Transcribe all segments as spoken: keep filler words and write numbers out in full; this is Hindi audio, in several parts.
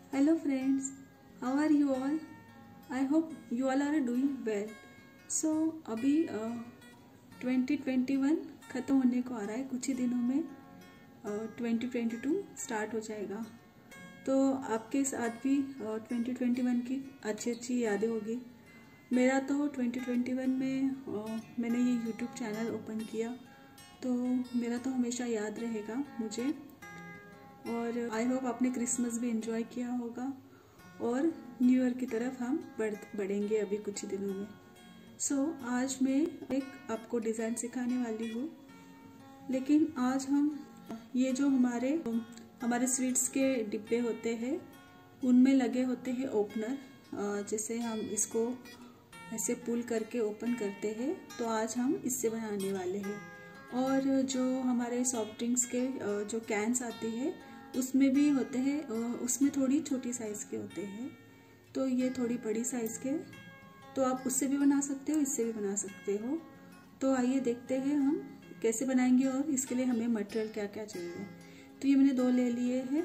Hello friends, how are you all? I hope you all are doing well. So अभी ट्वेंटी ट्वेंटी वन ख़त्म होने को आ रहा है, कुछ ही दिनों में ट्वेंटी ट्वेंटी टू स्टार्ट हो जाएगा। तो आपके साथ भी ट्वेंटी ट्वेंटी वन की अच्छी अच्छी यादें होगी। मेरा तो ट्वेंटी ट्वेंटी वन में uh, मैंने ये यूट्यूब चैनल ओपन किया, तो मेरा तो हमेशा याद रहेगा मुझे। और आई होप आपने क्रिसमस भी एंजॉय किया होगा और न्यू ईयर की तरफ हम बढ़ बढ़ेंगे अभी कुछ ही दिनों में। सो so, आज मैं एक आपको डिज़ाइन सिखाने वाली हूँ, लेकिन आज हम ये जो हमारे हमारे स्वीट्स के डिब्बे होते हैं उनमें लगे होते हैं ओपनर, जैसे हम इसको ऐसे पुल करके ओपन करते हैं, तो आज हम इससे बनाने वाले हैं। और जो हमारे सॉफ्ट ड्रिंक्स के जो कैंस आती है उसमें भी होते हैं, उसमें थोड़ी छोटी साइज़ के होते हैं, तो ये थोड़ी बड़ी साइज़ के, तो आप उससे भी बना सकते हो, इससे भी बना सकते हो। तो आइए देखते हैं हम कैसे बनाएंगे और इसके लिए हमें मटेरियल क्या क्या चाहिए। तो ये मैंने दो ले लिए हैं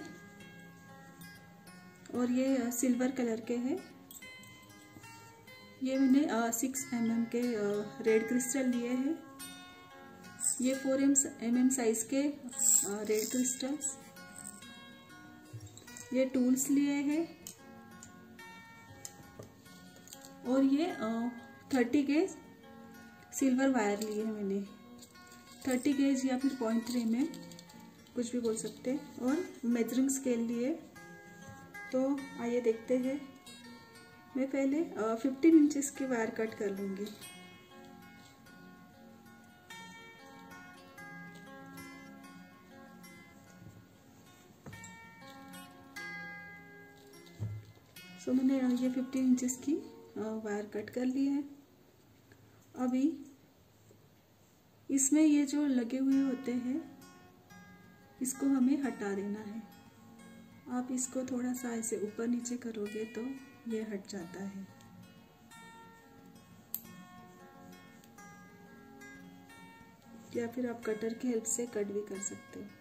और ये सिल्वर कलर के हैं। ये मैंने सिक्स एम एम के रेड क्रिस्टल लिए हैं। ये फोर एम एम साइज के रेड क्रिस्टल्स। ये टूल्स लिए हैं और ये थर्टी गेज सिल्वर वायर लिए हैं मैंने, थर्टी गेज या फिर पॉइंट थ्री में कुछ भी बोल सकते हैं। और मेजरिंग स्केल लिए। तो आइए देखते हैं। मैं पहले फिफ्टीन इंचेस की वायर कट कर लूँगी। सो so, मैंने ये फिफ्टीन इंचेस की वायर कट कर ली है। अभी इसमें ये जो लगे हुए होते हैं इसको हमें हटा देना है। आप इसको थोड़ा सा ऐसे ऊपर नीचे करोगे तो ये हट जाता है। या फिर आप कटर की हेल्प से कट भी कर सकते हो।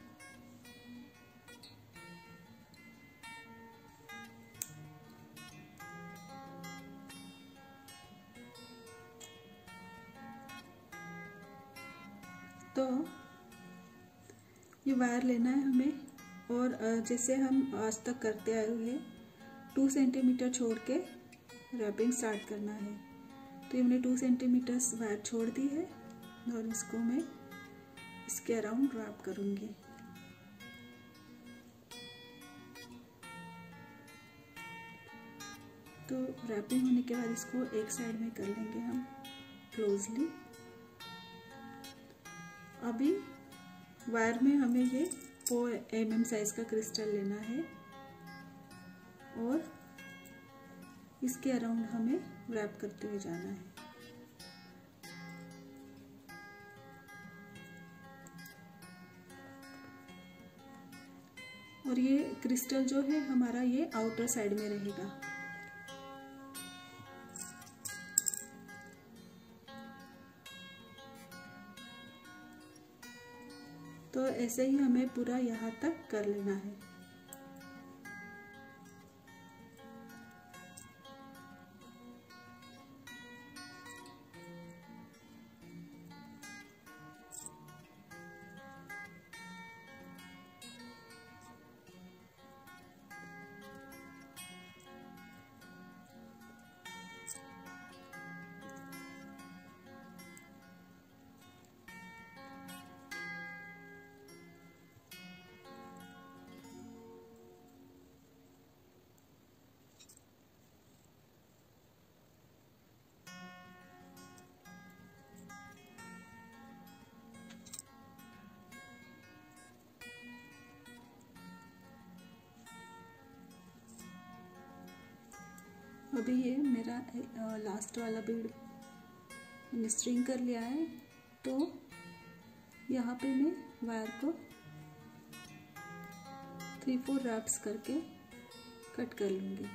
तो ये वायर लेना है हमें, और जैसे हम आज तक करते आए हुए टू सेंटीमीटर छोड़ के रैपिंग स्टार्ट करना है। तो ये मैंने टू सेंटीमीटर वायर छोड़ दी है और इसको मैं इसके अराउंड रैप करूँगी। तो रैपिंग होने के बाद इसको एक साइड में कर लेंगे हम क्लोजली। अभी वायर में हमें ये फोर एम एम साइज का क्रिस्टल लेना है और इसके अराउंड हमें रैप करते हुए जाना है। और ये क्रिस्टल जो है हमारा ये आउटर साइड में रहेगा। तो ऐसे ही हमें पूरा यहाँ तक कर लेना है। अभी ये मेरा लास्ट वाला बीड मैंने स्ट्रिंग कर लिया है। तो यहाँ पे मैं वायर को थ्री फोर रैप्स करके कट कर लूँगी।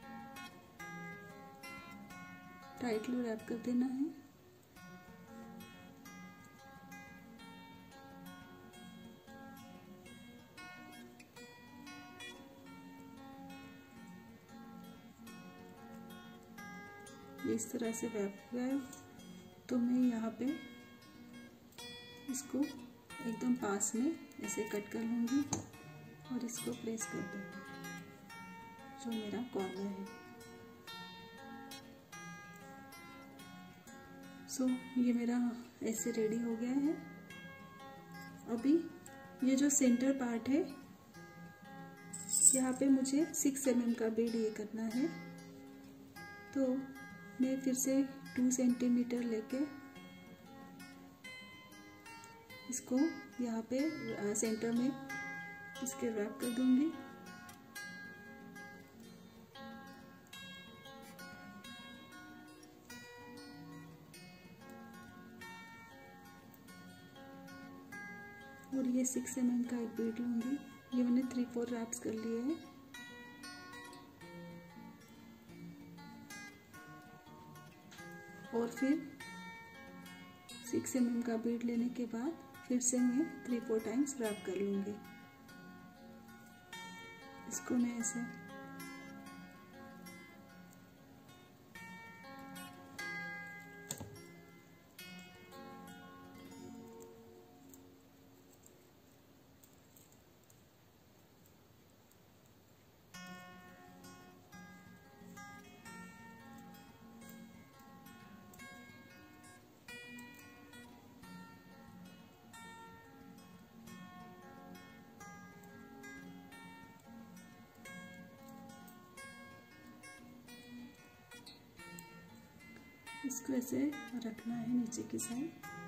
टाइटली रैप कर देना है। ये इस तरह से रैप हो गया है, तो मैं यहाँ पे इसको एकदम पास में ऐसे कट कर लूँगी और इसको प्रेस कर दूँगी जो मेरा कॉर्नर है। सो ये मेरा ऐसे रेडी हो गया है। अभी ये जो सेंटर पार्ट है यहाँ पे मुझे सिक्स एम एम का बीड ये करना है, तो मैं फिर से टू सेंटीमीटर लेके इसको यहाँ पे सेंटर में इसके रैप कर दूंगी। और ये सिक्स एम एम का एक बीड लूंगी। ये मैंने थ्री फोर रैप्स कर लिए हैं। और फिर सिक्स एम एम का बीड लेने के बाद फिर से मैं थ्री फोर टाइम्स रैप कर लूँगी। इसको मैं ऐसे इसको ऐसे रखना है नीचे की साइड।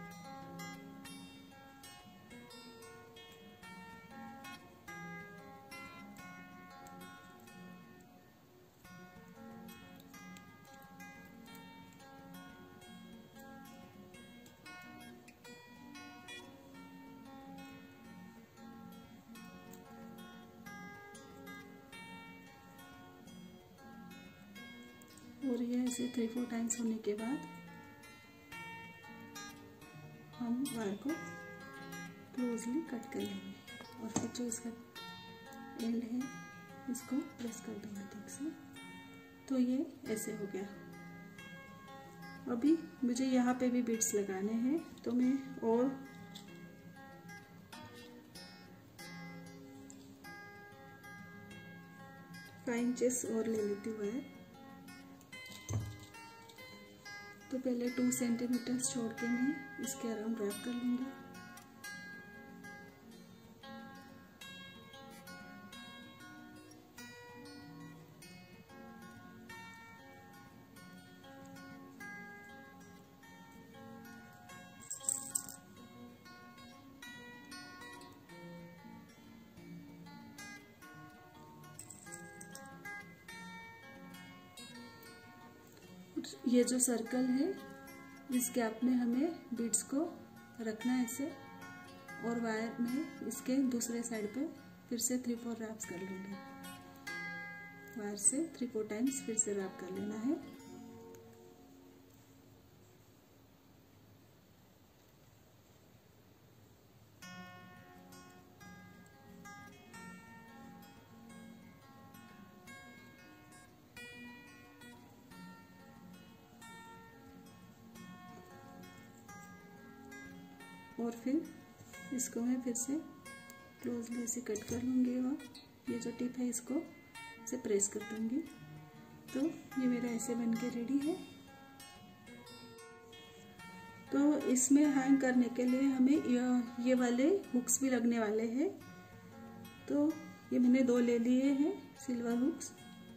और ये ऐसे थ्री फोर टाइम्स होने के बाद हम वायर को क्लोजली कट कर लेंगे और फिर जो इसका एंड है इसको प्रेस कर देंगे ठीक से। तो ये ऐसे हो गया। अभी मुझे यहाँ पे भी बीड्स लगाने हैं, तो मैं और फाइव इंचेस और ले लेती हूँ वायर। तो पहले टू सेंटीमीटर छोड़ के मैं इसके अराउंड रैप कर लूँगी। ये जो सर्कल है इस गैप में हमें बीड्स को रखना है ऐसे, और वायर में इसके दूसरे साइड पे फिर से थ्री फोर रैप्स कर लूँगी। वायर से थ्री फोर टाइम्स फिर से रैप कर लेना है। और फिर इसको मैं फिर से क्लोजली ऐसे कट कर लूँगी और ये जो टिप है इसको ऐसे प्रेस कर दूँगी। तो ये मेरा ऐसे बन के रेडी है। तो इसमें हैंग करने के लिए हमें ये, ये वाले हुक्स भी लगने वाले हैं। तो ये मैंने दो ले लिए हैं सिल्वर हुक्स,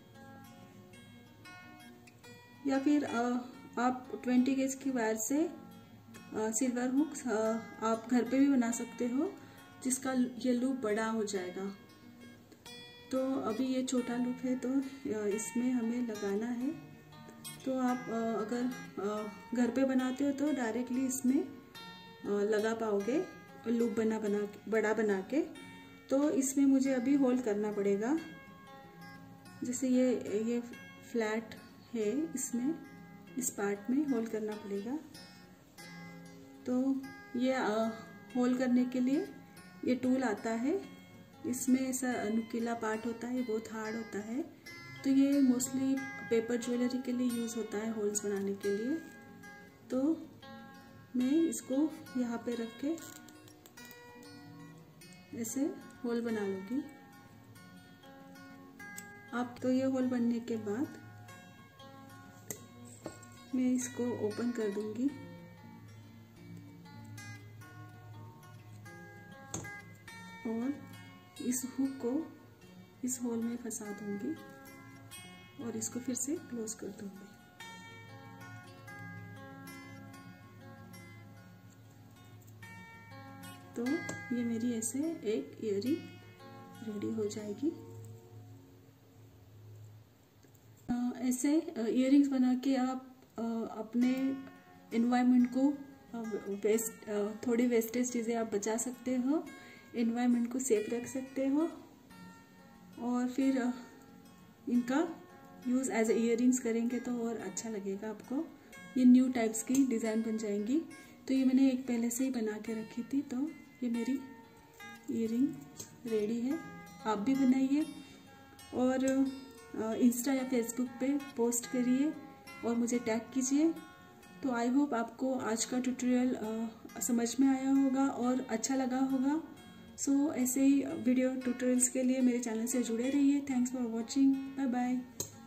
या फिर आप ट्वेंटी गेज की वायर से सिल्वर हुक्स आप घर पे भी बना सकते हो, जिसका ये लूप बड़ा हो जाएगा। तो अभी ये छोटा लूप है तो इसमें हमें लगाना है। तो आप अगर घर पे बनाते हो तो डायरेक्टली इसमें लगा पाओगे लूप बना बना बड़ा बना के। तो इसमें मुझे अभी होल्ड करना पड़ेगा। जैसे ये ये फ्लैट है, इसमें इस पार्ट में होल्ड करना पड़ेगा। तो ये होल्ड करने के लिए ये टूल आता है, इसमें ऐसा नुकीला पार्ट होता है, बहुत हार्ड होता है। तो ये मोस्टली पेपर ज्वेलरी के लिए यूज़ होता है, होल्स बनाने के लिए। तो मैं इसको यहाँ पे रख के ऐसे होल बना लूँगी। आप तो ये होल बनने के बाद मैं इसको ओपन कर दूँगी और इस हुक को इस होल में फंसा दूँगी और इसको फिर से क्लोज कर दूँगी। तो ये मेरी ऐसे एक ईयरिंग रेडी हो जाएगी। ऐसे ईयरिंग्स बना के आप अपने एनवायरनमेंट को वेस्ट थोड़ी वेस्टेज चीज़ें आप बचा सकते हो, एनवायरनमेंट को सेफ रख सकते हो और फिर इनका यूज़ एज ए ईयरिंग्स करेंगे तो और अच्छा लगेगा आपको। ये न्यू टाइप्स की डिज़ाइन बन जाएंगी। तो ये मैंने एक पहले से ही बना के रखी थी, तो ये मेरी ईयरिंग रेडी है। आप भी बनाइए और इंस्टा या फेसबुक पे पोस्ट करिए और मुझे टैग कीजिए। तो आई होप आपको आज का ट्यूटोरियल समझ में आया होगा और अच्छा लगा होगा। सो so, ऐसे ही वीडियो ट्यूटोरियल्स के लिए मेरे चैनल से जुड़े रहिए। Thanks for watching. Bye bye.